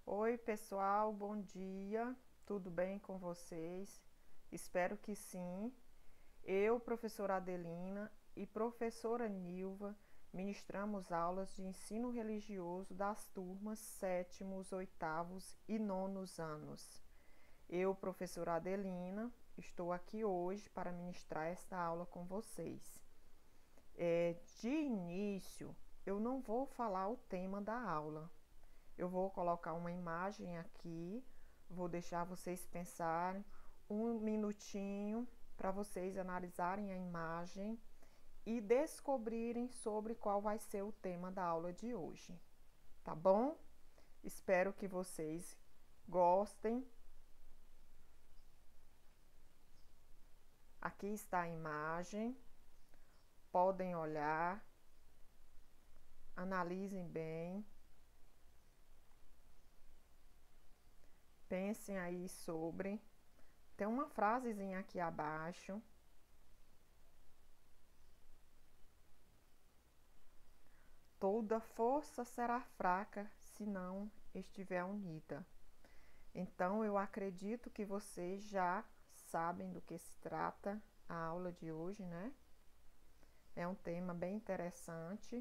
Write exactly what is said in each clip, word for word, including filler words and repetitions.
Oi, pessoal, bom dia. Tudo bem com vocês? Espero que sim. Eu, professora Adelina e professora Nilva, ministramos aulas de ensino religioso das turmas sétimos, oitavos e nonos anos. Eu, professora Adelina, estou aqui hoje para ministrar esta aula com vocês. É, de início, eu não vou falar o tema da aula. Eu vou colocar uma imagem aqui, vou deixar vocês pensarem um minutinho para vocês analisarem a imagem e descobrirem sobre qual vai ser o tema da aula de hoje, tá bom? Espero que vocês gostem. Aqui está a imagem, podem olhar, analisem bem. Pensem aí sobre. Tem uma frasezinha aqui abaixo. Toda força será fraca se não estiver unida. Então, eu acredito que vocês já sabem do que se trata a aula de hoje, né? É um tema bem interessante.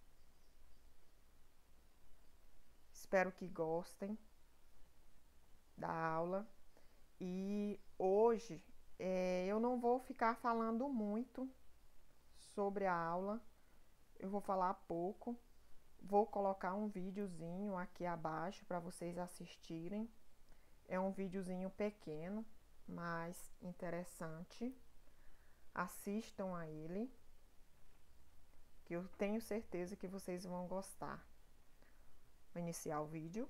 Espero que gostem da aula. E hoje é, eu não vou ficar falando muito sobre a aula, eu vou falar pouco. Vou colocar um videozinho aqui abaixo para vocês assistirem. É um videozinho pequeno, mas interessante. Assistam a ele, que eu tenho certeza que vocês vão gostar. Vou iniciar o vídeo.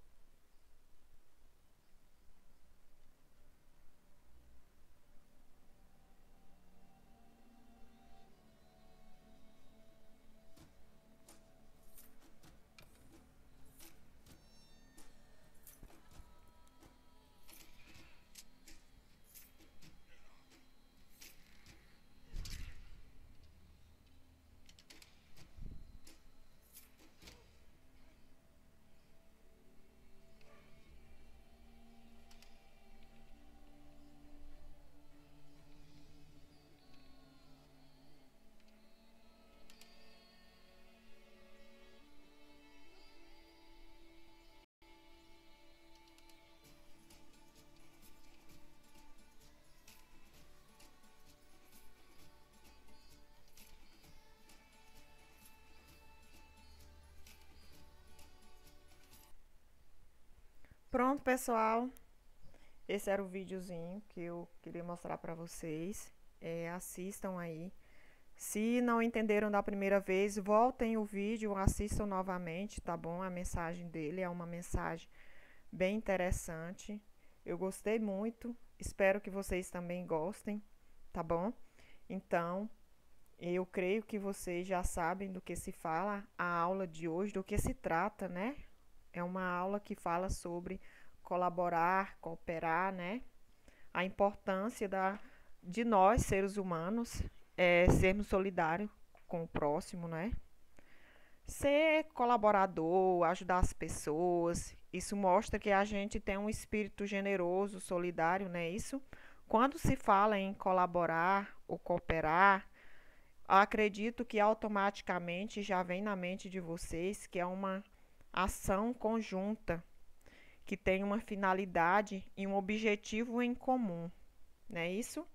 Pronto, pessoal. Esse era o videozinho que eu queria mostrar para vocês. É, assistam aí. Se não entenderam da primeira vez, voltem o vídeo, assistam novamente, tá bom? A mensagem dele é uma mensagem bem interessante. Eu gostei muito. Espero que vocês também gostem, tá bom? Então, eu creio que vocês já sabem do que se fala a aula de hoje, do que se trata, né? É uma aula que fala sobre colaborar, cooperar, né? A importância da, de nós, seres humanos, é, sermos solidários com o próximo, né? Ser colaborador, ajudar as pessoas, isso mostra que a gente tem um espírito generoso, solidário, né? Isso, quando se fala em colaborar ou cooperar, acredito que automaticamente já vem na mente de vocês que é uma ação conjunta, que tem uma finalidade e um objetivo em comum, não é isso?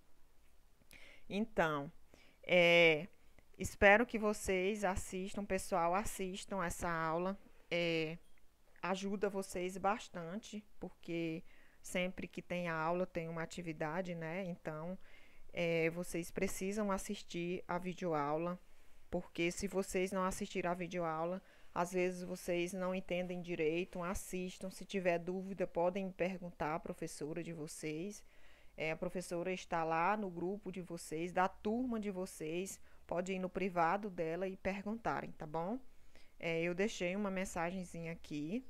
Então, é, espero que vocês assistam, pessoal, assistam essa aula. É, ajuda vocês bastante, porque sempre que tem aula tem uma atividade, né? Então, é, vocês precisam assistir a videoaula, porque se vocês não assistirem a videoaula, às vezes vocês não entendem direito, assistam. Se tiver dúvida, podem perguntar à professora de vocês. É, a professora está lá no grupo de vocês, da turma de vocês. Pode ir no privado dela e perguntarem, tá bom? É, eu deixei uma mensagenzinha aqui.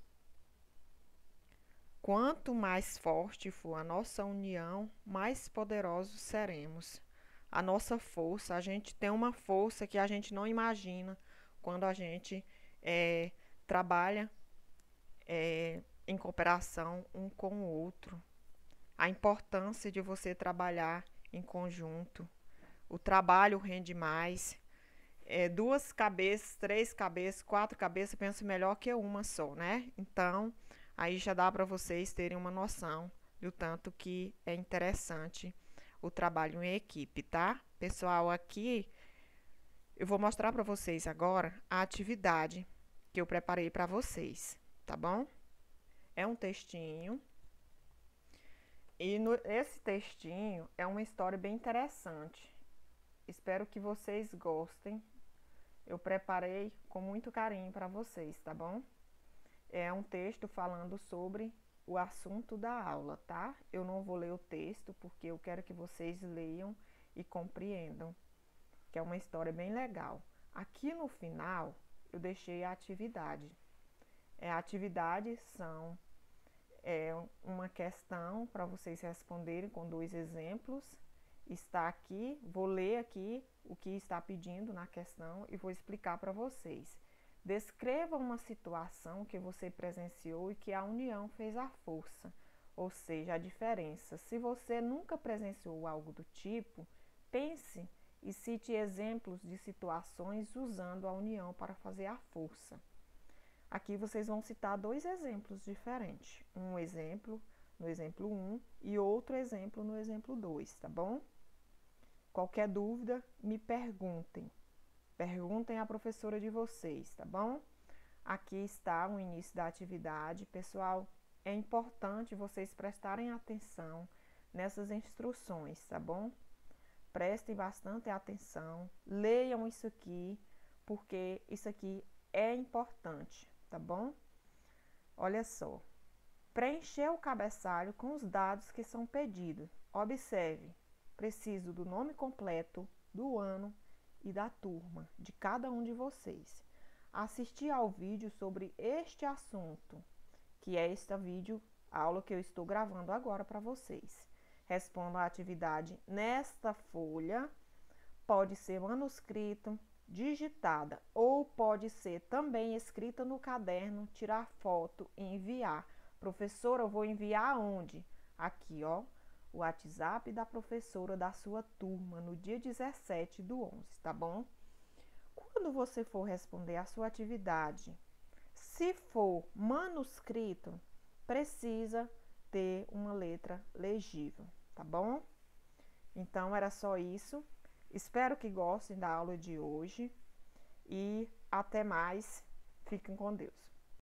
Quanto mais forte for a nossa união, mais poderosos seremos. A nossa força, a gente tem uma força que a gente não imagina quando a gente é, trabalha é, em cooperação um com o outro, a importância de você trabalhar em conjunto. O trabalho rende mais. É, duas cabeças, três cabeças, quatro cabeças, penso melhor que uma só, né? Então, aí já dá para vocês terem uma noção do tanto que é interessante o trabalho em equipe, tá? Pessoal, aqui eu vou mostrar para vocês agora a atividade que eu preparei para vocês, tá bom? É um textinho. E no, esse textinho é uma história bem interessante. Espero que vocês gostem. Eu preparei com muito carinho para vocês, tá bom? É um texto falando sobre o assunto da aula, tá? Eu não vou ler o texto porque eu quero que vocês leiam e compreendam, que é uma história bem legal. Aqui no final eu deixei a atividade. É, a atividade são é, uma questão para vocês responderem com dois exemplos. Está aqui, vou ler aqui o que está pedindo na questão e vou explicar para vocês. Descreva uma situação que você presenciou e que a união fez a força, ou seja, a diferença. Se você nunca presenciou algo do tipo, pense e cite exemplos de situações usando a união para fazer a força. Aqui vocês vão citar dois exemplos diferentes. Um exemplo no exemplo um e outro exemplo no exemplo dois, tá bom? Qualquer dúvida, me perguntem. Perguntem à professora de vocês, tá bom? Aqui está o início da atividade. Pessoal, é importante vocês prestarem atenção nessas instruções, tá bom? Prestem bastante atenção, leiam isso aqui, porque isso aqui é importante, tá bom? Olha só. Preencher o cabeçalho com os dados que são pedidos. Observe. Preciso do nome completo, do ano e da turma de cada um de vocês. Assistir ao vídeo sobre este assunto, que é esta vídeo aula que eu estou gravando agora para vocês. Responda a atividade nesta folha. Pode ser manuscrito, digitada ou pode ser também escrita no caderno, tirar foto e enviar. Professora, eu vou enviar aonde? Aqui, ó. O WhatsApp da professora da sua turma no dia dezessete do onze, tá bom? Quando você for responder a sua atividade, se for manuscrito, precisa ter uma letra legível, tá bom? Então, era só isso. Espero que gostem da aula de hoje e até mais. Fiquem com Deus.